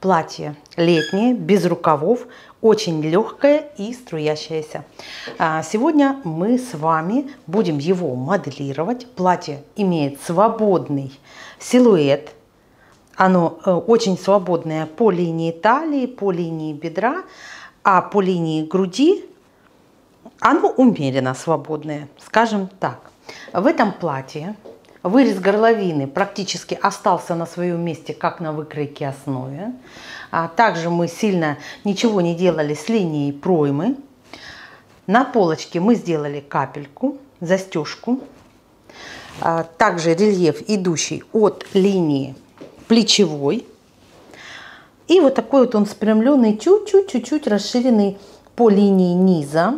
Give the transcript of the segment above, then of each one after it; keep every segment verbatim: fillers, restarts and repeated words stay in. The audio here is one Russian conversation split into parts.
платье летнее, без рукавов, очень легкое и струящееся. Сегодня мы с вами будем его моделировать. Платье имеет свободный силуэт. Оно очень свободное по линии талии, по линии бедра, а по линии груди оно умеренно свободное, скажем так. В этом платье вырез горловины практически остался на своем месте, как на выкройке основе. А также мы сильно ничего не делали с линией проймы. На полочке мы сделали капельку, застежку. А также рельеф, идущий от линии плечевой. И вот такой вот он спрямленный, чуть-чуть, чуть-чуть расширенный по линии низа.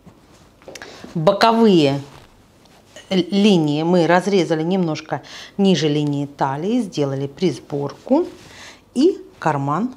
Боковые линии мы разрезали немножко ниже линии талии, сделали присборку и карман.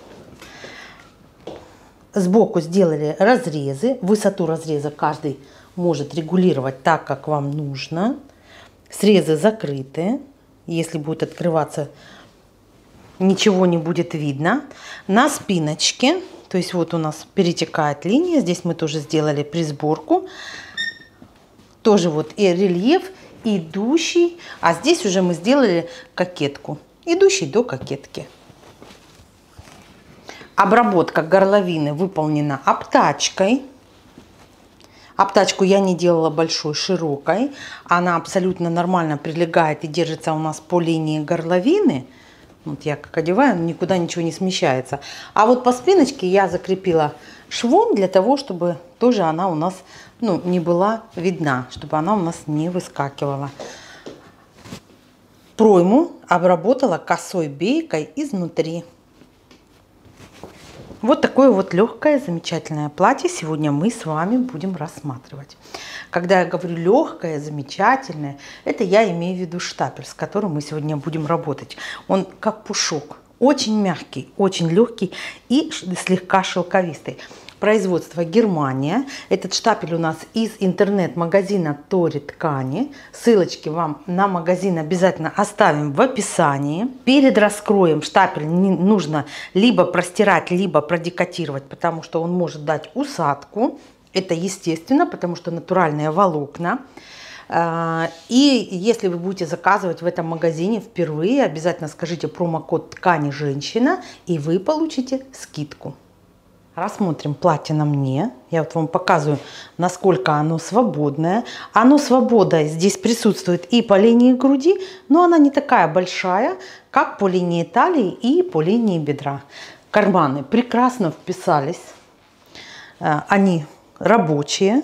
Сбоку сделали разрезы. Высоту разреза каждый может регулировать так, как вам нужно. Срезы закрыты. Если будет открываться, ничего не будет видно. На спиночке, то есть вот у нас перетекает линия, здесь мы тоже сделали присборку. Тоже вот и рельеф, идущий, а здесь уже мы сделали кокетку, идущий до кокетки. Обработка горловины выполнена обтачкой. Обтачку я не делала большой, широкой. Она абсолютно нормально прилегает и держится у нас по линии горловины. Вот я как одеваю, никуда ничего не смещается. А вот по спиночке я закрепила швом для того, чтобы тоже она у нас ну, не была видна, чтобы она у нас не выскакивала. Пройму обработала косой бейкой изнутри. Вот такое вот легкое, замечательное платье сегодня мы с вами будем рассматривать. Когда я говорю легкое, замечательное, это я имею в виду штапель, с которым мы сегодня будем работать. Он как пушок, очень мягкий, очень легкий и слегка шелковистый. Производство Германия. Этот штапель у нас из интернет-магазина Тори Ткани. Ссылочки вам на магазин обязательно оставим в описании. Перед раскроем штапель нужно либо простирать, либо продекотировать, потому что он может дать усадку. Это естественно, потому что натуральные волокна. И если вы будете заказывать в этом магазине впервые, обязательно скажите промокод «Ткани женщина», и вы получите скидку. Рассмотрим платье на мне. Я вот вам показываю, насколько оно свободное. Оно свобода здесь присутствует и по линии груди, но она не такая большая, как по линии талии и по линии бедра. Карманы прекрасно вписались. Они рабочие.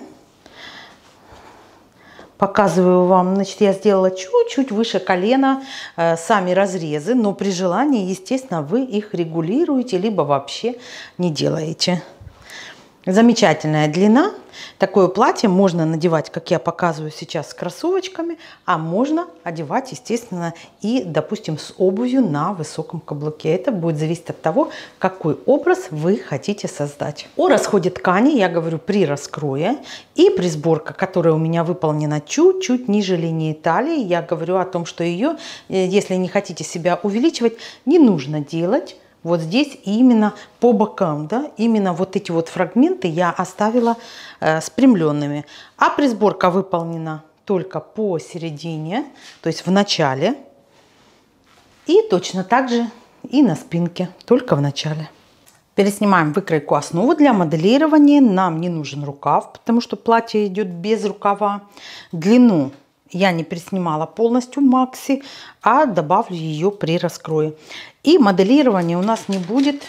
Показываю вам, значит, я сделала чуть-чуть выше колена э, сами разрезы, но при желании, естественно, вы их регулируете, либо вообще не делаете. Замечательная длина. Такое платье можно надевать, как я показываю сейчас, с кроссовочками, а можно одевать, естественно, и, допустим, с обувью на высоком каблуке. Это будет зависеть от того, какой образ вы хотите создать. О расходе ткани я говорю при раскрое и при сборке, которая у меня выполнена чуть-чуть ниже линии талии. Я говорю о том, что ее, если не хотите себя увеличивать, не нужно делать. Вот здесь именно по бокам, да, именно вот эти вот фрагменты я оставила э, спрямленными. А присборка выполнена только посередине, то есть в начале. И точно так же и на спинке, только в начале. Переснимаем выкройку основы. Для моделирования нам не нужен рукав, потому что платье идет без рукава. Длину я не приснимала полностью макси, а добавлю ее при раскрое. И моделирование у нас не будет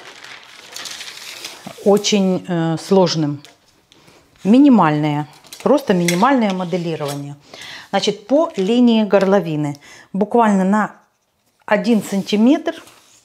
очень э, сложным. Минимальное, просто минимальное моделирование. Значит, по линии горловины буквально на один сантиметр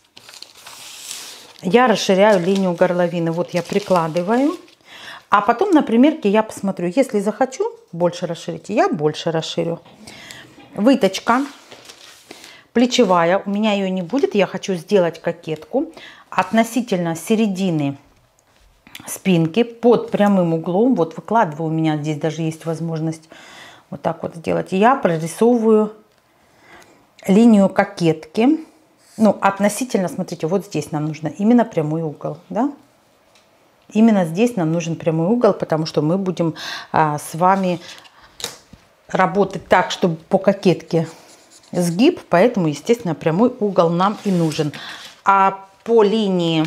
я расширяю линию горловины. Вот я прикладываю. А потом на примерке я посмотрю, если захочу больше расширить, я больше расширю. Выточка плечевая, у меня ее не будет, я хочу сделать кокетку. Относительно середины спинки под прямым углом, вот выкладываю, у меня здесь даже есть возможность вот так вот сделать. Я прорисовываю линию кокетки. Ну, относительно, смотрите, вот здесь нам нужно именно прямой угол, да? Именно здесь нам нужен прямой угол, потому что мы будем а, с вами работать так, чтобы по кокетке сгиб, поэтому, естественно, прямой угол нам и нужен. А по линии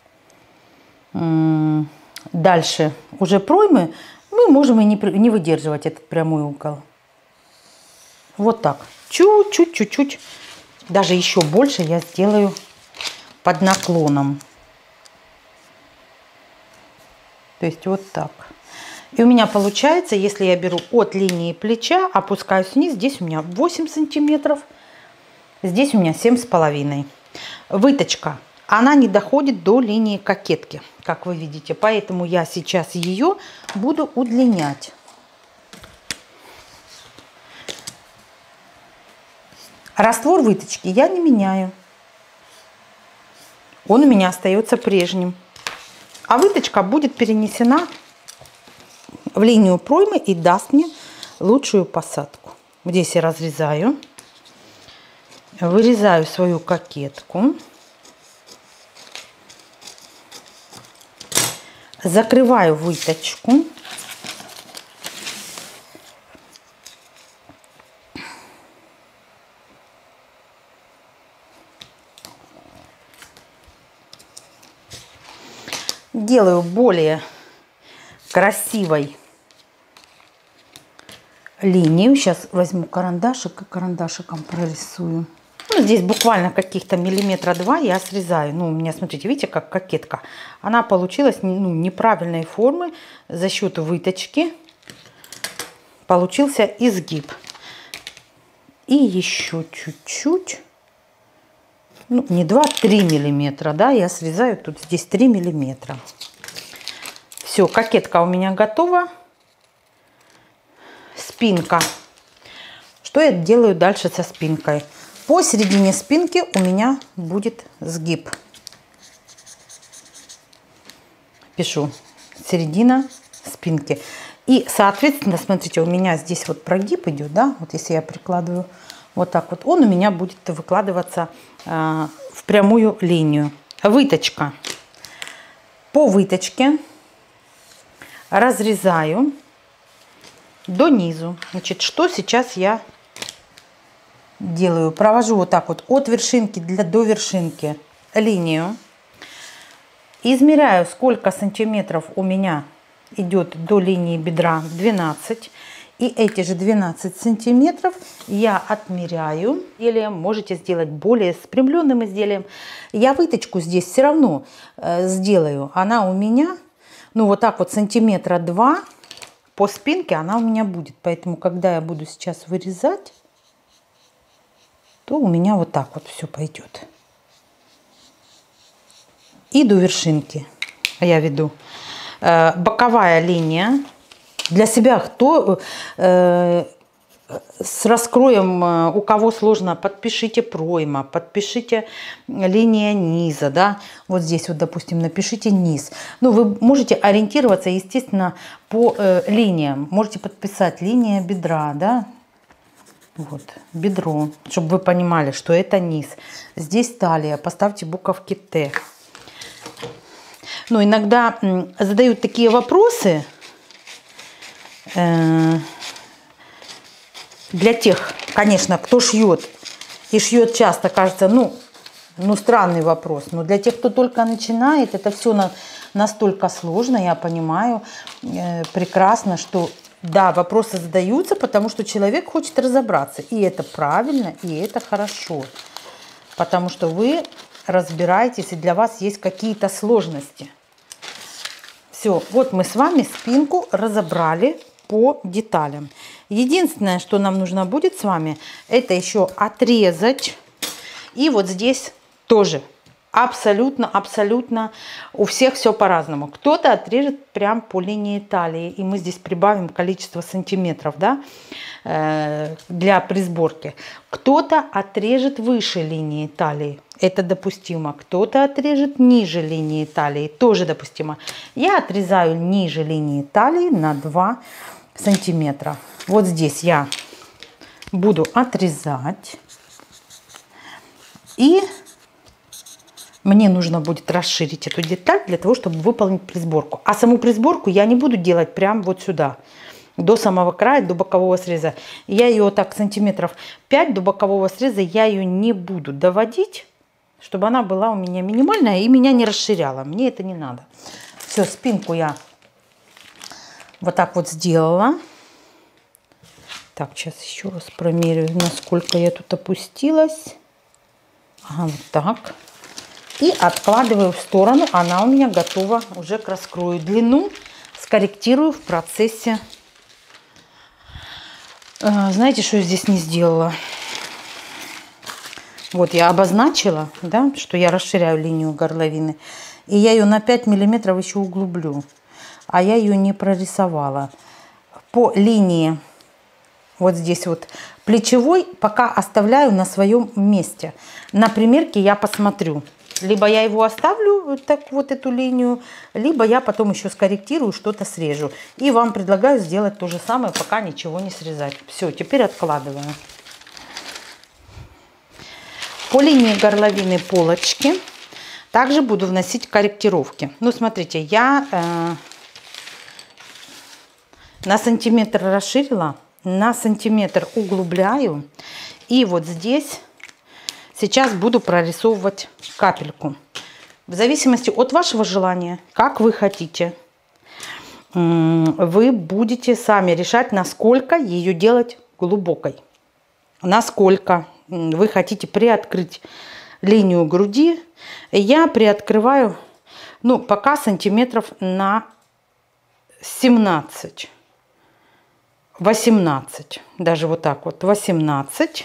м, дальше уже проймы мы можем и не, не выдерживать этот прямой угол. Вот так. Чуть-чуть, чуть-чуть. Даже еще больше я сделаю под наклоном. То есть вот так. И у меня получается, если я беру от линии плеча, опускаюсь вниз, здесь у меня восемь сантиметров, здесь у меня семь с половиной. Выточка, она не доходит до линии кокетки, как вы видите. Поэтому я сейчас ее буду удлинять. Раствор выточки я не меняю. Он у меня остается прежним. А выточка будет перенесена в линию проймы и даст мне лучшую посадку. Здесь я разрезаю. Вырезаю свою кокетку. Закрываю выточку. Делаю более красивой линию. Сейчас возьму карандашик и карандашиком прорисую. Ну, здесь буквально каких-то миллиметра два я срезаю. Ну, у меня, смотрите, видите, как кокетка. Она получилась ну, неправильной формы. За счет выточки получился изгиб. И еще чуть-чуть. Ну, не два, три миллиметра, да, я срезаю тут здесь три миллиметра. Все, кокетка у меня готова. Спинка. Что я делаю дальше со спинкой? Посередине спинки у меня будет сгиб. Пишу середина спинки. И, соответственно, смотрите, у меня здесь вот прогиб идет, да, вот если я прикладываю вот так вот, он у меня будет выкладываться э, в прямую линию. Выточка. По выточке разрезаю до низу. Значит, что сейчас я делаю? Провожу вот так вот от вершинки для, до вершинки линию. Измеряю, сколько сантиметров у меня идет до линии бедра, двенадцать. И эти же двенадцать сантиметров я отмеряю. Или можете сделать более спрямленным изделием. Я выточку здесь все равно э, сделаю. Она у меня, ну вот так вот сантиметра два по спинке она у меня будет. Поэтому, когда я буду сейчас вырезать, то у меня вот так вот все пойдет. И до вершинки я веду. Э, боковая линия. Для себя кто э, с раскроем, э, у кого сложно, подпишите пройма, подпишите линия низа, да, вот здесь вот, допустим, напишите низ. Ну, вы можете ориентироваться, естественно, по э, линиям. Можете подписать линия бедра, да, вот, бедро, чтобы вы понимали, что это низ. Здесь талия, поставьте буковки Т. Но иногда м, задают такие вопросы, для тех, конечно, кто шьет и шьет часто, кажется, ну, ну странный вопрос. Но для тех, кто только начинает, это все на, настолько сложно, я понимаю э, прекрасно, что да, вопросы задаются, потому что человек хочет разобраться. И это правильно, и это хорошо. Потому что вы разбираетесь, и для вас есть какие-то сложности. Все, вот мы с вами спинку разобрали по деталям. Единственное, что нам нужно будет с вами, это еще отрезать. И вот здесь тоже абсолютно, абсолютно у всех все по-разному. Кто-то отрежет прям по линии талии, и мы здесь прибавим количество сантиметров, да, э, для присборки. Кто-то отрежет выше линии талии. Это допустимо. Кто-то отрежет ниже линии талии. Тоже допустимо. Я отрезаю ниже линии талии на два сантиметра. Вот здесь я буду отрезать. И мне нужно будет расширить эту деталь для того, чтобы выполнить присборку. А саму присборку я не буду делать прям вот сюда, до самого края, до бокового среза. Я ее вот так сантиметров пять до бокового среза, я ее не буду доводить, чтобы она была у меня минимальная и меня не расширяла. Мне это не надо. Все, спинку я вот так вот сделала. Так, сейчас еще раз промерю, насколько я тут опустилась. Ага, вот так. И откладываю в сторону. Она у меня готова уже к раскрою. Длину скорректирую в процессе. Знаете, что я здесь не сделала? Вот я обозначила, да, что я расширяю линию горловины. И я ее на пять миллиметров еще углублю. А я ее не прорисовала. По линии вот здесь вот плечевой пока оставляю на своем месте. На примерке я посмотрю. Либо я его оставлю, так вот эту линию, либо я потом еще скорректирую, что-то срежу. И вам предлагаю сделать то же самое, пока ничего не срезать. Все, теперь откладываю. По линии горловины полочки также буду вносить корректировки. Ну, смотрите, я э, на сантиметр расширила, на сантиметр углубляю. И вот здесь сейчас буду прорисовывать капельку. В зависимости от вашего желания, как вы хотите, вы будете сами решать, насколько ее делать глубокой. Насколько вы хотите приоткрыть линию груди. Я приоткрываю, ну, пока сантиметров на семнадцать. восемнадцать. Даже вот так вот. восемнадцать.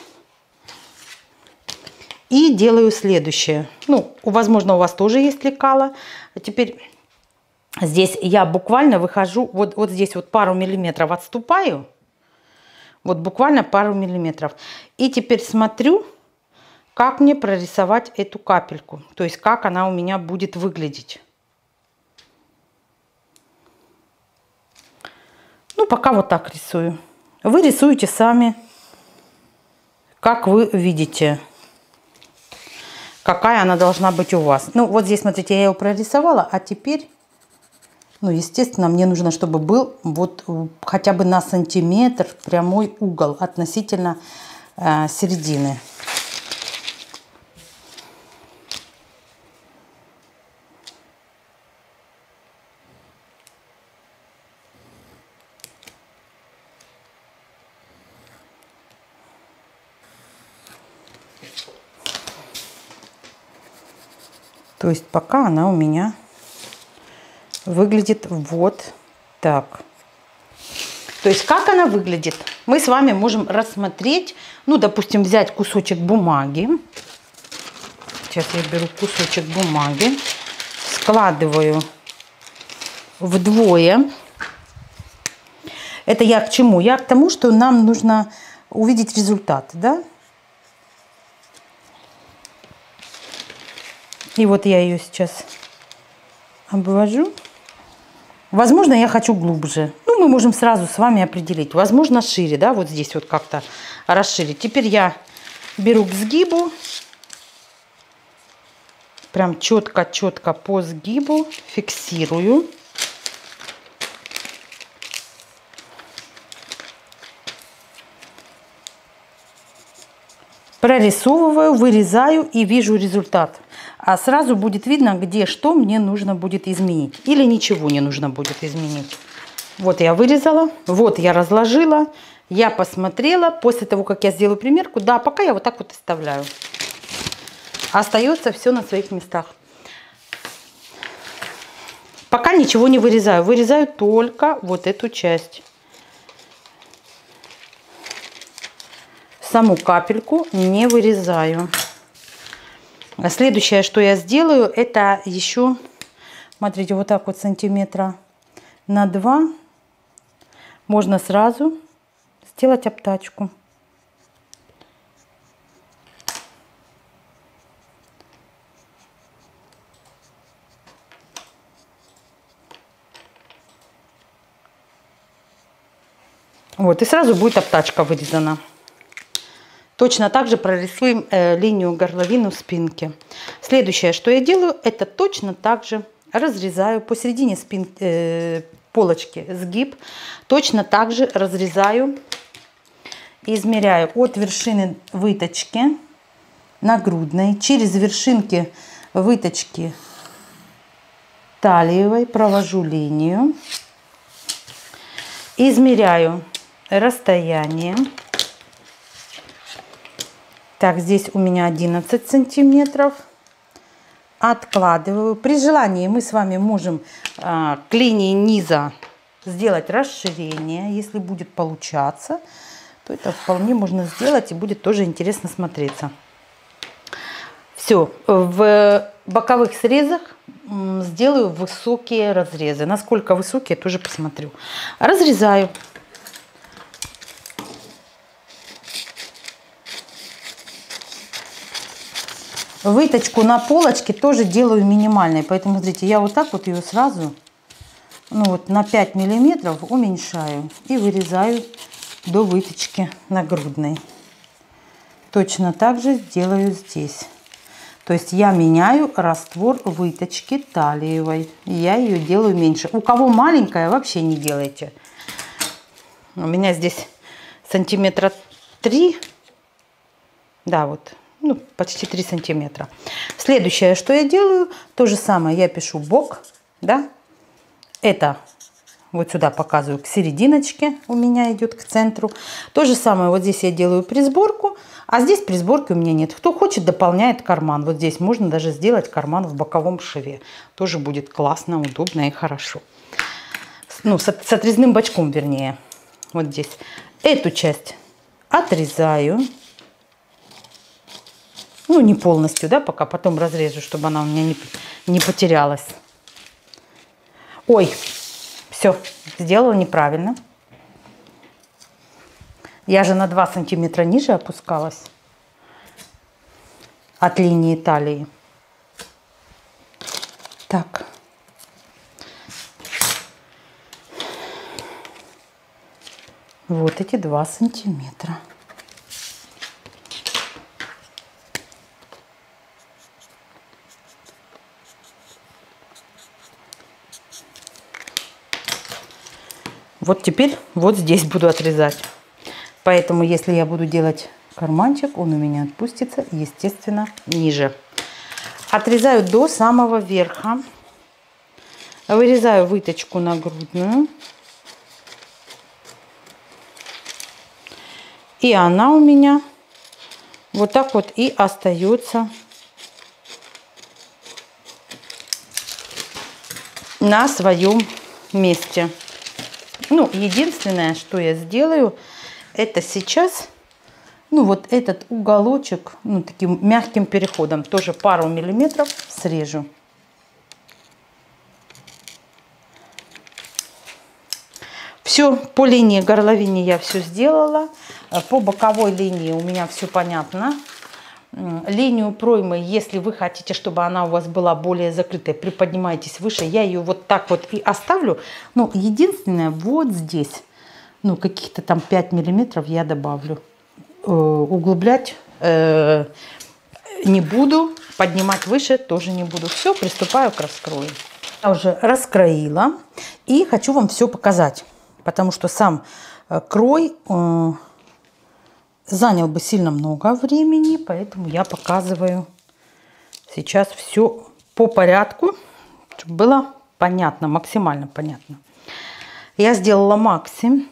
И делаю следующее. Ну, возможно, у вас тоже есть лекало. А теперь здесь я буквально выхожу, вот, вот здесь вот пару миллиметров отступаю. Вот буквально пару миллиметров. И теперь смотрю, как мне прорисовать эту капельку. То есть, как она у меня будет выглядеть. Ну, пока вот так рисую. Вы рисуете сами, как вы видите, какая она должна быть у вас. Ну, вот здесь, смотрите, я ее прорисовала, а теперь, ну, естественно, мне нужно, чтобы был вот хотя бы на сантиметр прямой угол относительно э, середины. То есть пока она у меня выглядит вот так. То есть как она выглядит, мы с вами можем рассмотреть. Ну, допустим, взять кусочек бумаги. Сейчас я беру кусочек бумаги, складываю вдвое. Это я к чему? Я к тому, что нам нужно увидеть результат, да? И вот я ее сейчас обвожу. Возможно, я хочу глубже. Ну, мы можем сразу с вами определить. Возможно, шире, да, вот здесь вот как-то расширить. Теперь я беру к сгибу. Прям четко-четко по сгибу фиксирую. Прорисовываю, вырезаю и вижу результат. А сразу будет видно, где что мне нужно будет изменить. Или ничего не нужно будет изменить. Вот я вырезала, вот я разложила, я посмотрела. После того, как я сделаю примерку, да, пока я вот так вот оставляю. Остается все на своих местах. Пока ничего не вырезаю. Вырезаю только вот эту часть. Саму капельку не вырезаю. А следующее, что я сделаю, это еще, смотрите, вот так вот сантиметра на два можно сразу сделать обтачку. Вот, и сразу будет обтачка вырезана. Точно так же прорисуем э, линию горловины спинки. Следующее, что я делаю, это точно так же разрезаю посередине спин, э, полочки сгиб. Точно так же разрезаю, измеряю от вершины выточки нагрудной через вершинки выточки талиевой, провожу линию, измеряю расстояние. Так, здесь у меня одиннадцать сантиметров. Откладываю. При желании мы с вами можем а, к линии низа сделать расширение. Если будет получаться, то это вполне можно сделать и будет тоже интересно смотреться. Все. В боковых срезах сделаю высокие разрезы. Насколько высокие, тоже посмотрю. Разрезаю. Выточку на полочке тоже делаю минимальной. Поэтому, смотрите, я вот так вот ее сразу, ну вот на пять миллиметров уменьшаю и вырезаю до выточки нагрудной. Точно так же делаю здесь. То есть я меняю раствор выточки талиевой. Я ее делаю меньше. У кого маленькая, вообще не делайте. У меня здесь сантиметра три. Да, вот. Ну, почти три сантиметра. Следующее, что я делаю, то же самое. Я пишу бок, да. Это вот сюда показываю к серединочке. У меня идет к центру. То же самое вот здесь я делаю присборку. А здесь присборки у меня нет. Кто хочет, дополняет карман. Вот здесь можно даже сделать карман в боковом шве. Тоже будет классно, удобно и хорошо. Ну, с, с отрезным бочком, вернее. Вот здесь. Эту часть отрезаю. Ну, не полностью, да, пока потом разрежу, чтобы она у меня не, не потерялась. Ой, все, сделала неправильно. Я же на два сантиметра ниже опускалась от линии талии. Так. Вот эти два сантиметра. Вот теперь вот здесь буду отрезать. Поэтому, если я буду делать карманчик, он у меня отпустится, естественно, ниже. Отрезаю до самого верха. Вырезаю выточку нагрудную. И она у меня вот так вот и остается на своем месте. Ну, единственное, что я сделаю, это сейчас, ну, вот этот уголочек, ну, таким мягким переходом, тоже пару миллиметров срежу. Все, по линии горловины я все сделала. По боковой линии у меня все понятно. Линию проймы, если вы хотите, чтобы она у вас была более закрытой, приподнимайтесь выше. Я ее вот так вот и оставлю. Но единственное, вот здесь, ну, каких-то там пять миллиметров я добавлю. Э, углублять э, не буду, поднимать выше тоже не буду. Все, приступаю к раскрою. Я уже раскроила и хочу вам все показать, потому что сам крой э, занял бы сильно много времени, поэтому я показываю сейчас все по порядку, чтобы было понятно, максимально понятно. Я сделала макси.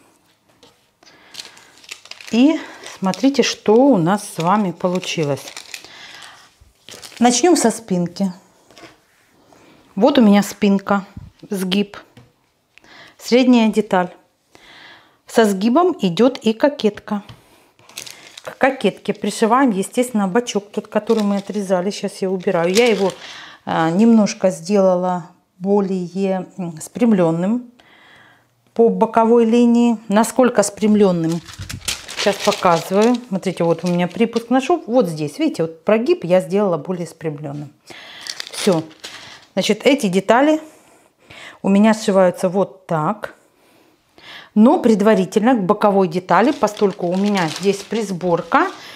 И смотрите, что у нас с вами получилось. Начнем со спинки. Вот у меня спинка, сгиб, средняя деталь. Со сгибом идет и кокетка. К кокетке пришиваем, естественно, бочок, тот, который мы отрезали. Сейчас я убираю. Я его а, немножко сделала более спрямленным по боковой линии. Насколько спрямленным, сейчас показываю. Смотрите, вот у меня припуск на шов. Вот здесь, видите, вот прогиб я сделала более спрямленным. Все. Значит, эти детали у меня сшиваются вот так. Но предварительно к боковой детали, поскольку у меня здесь присборка,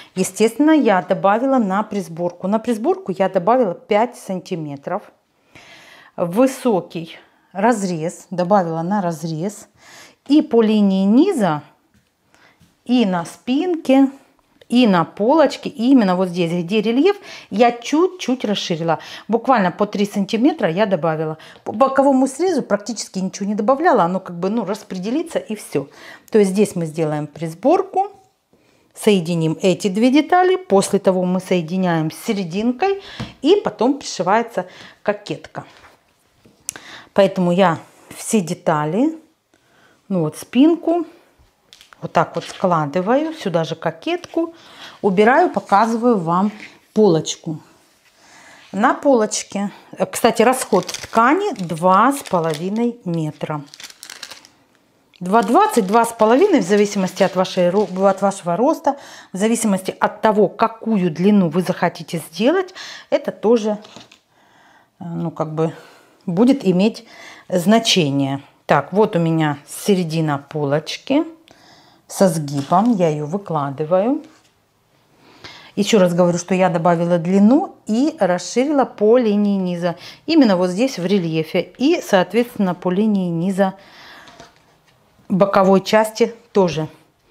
Естественно, я добавила на присборку. На присборку я добавила пять сантиметров. Высокий разрез добавила на разрез. И по линии низа, и на спинке, и на полочке, и именно вот здесь, где рельеф, я чуть-чуть расширила. Буквально по три сантиметра я добавила. По боковому срезу практически ничего не добавляла. Оно как бы, ну, распределится и все. То есть здесь мы сделаем присборку. Соединим эти две детали. После того мы соединяем с серединкой. И потом пришивается кокетка. Поэтому я все детали, ну вот спинку, вот так вот складываю, сюда же кокетку, убираю, показываю вам полочку. На полочке, кстати, расход ткани два с половиной метра. два двадцать, два с половиной в зависимости от, вашей, от вашего роста, в зависимости от того, какую длину вы захотите сделать, это тоже, ну, как бы будет иметь значение. Так, вот у меня середина полочки со сгибом, я ее выкладываю. Еще раз говорю, что я добавила длину и расширила по линии низа. Именно вот здесь в рельефе. И, соответственно, по линии низа боковой части тоже.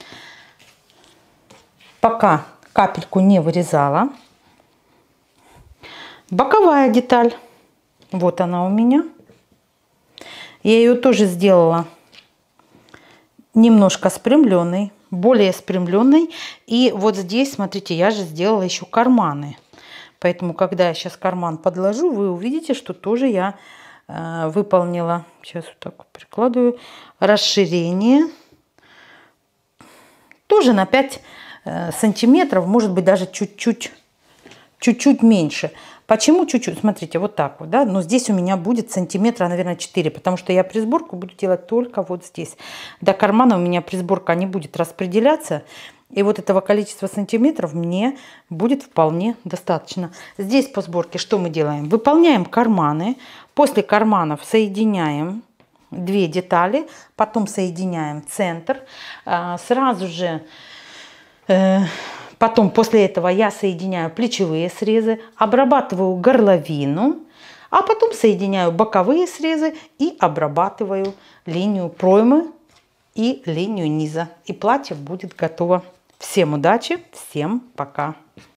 Пока капельку не вырезала. Боковая деталь. Вот она у меня. Я ее тоже сделала немножко спрямленной, более спрямленной. И вот здесь, смотрите, я же сделала еще карманы. Поэтому, когда я сейчас карман подложу, вы увидите, что тоже я э, выполнила. Сейчас вот так вот прикладываю. Расширение. Тоже на пять э, сантиметров, может быть, даже чуть-чуть, чуть-чуть меньше. Почему чуть-чуть? Смотрите, вот так вот, да, но здесь у меня будет сантиметра, наверное, четыре, потому что я присборку буду делать только вот здесь. До кармана у меня присборка не будет распределяться, и вот этого количества сантиметров мне будет вполне достаточно. Здесь по сборке что мы делаем? Выполняем карманы, после карманов соединяем две детали, потом соединяем центр, сразу же... Потом после этого я соединяю плечевые срезы, обрабатываю горловину, а потом соединяю боковые срезы и обрабатываю линию проймы и линию низа. И платье будет готово. Всем удачи, всем пока!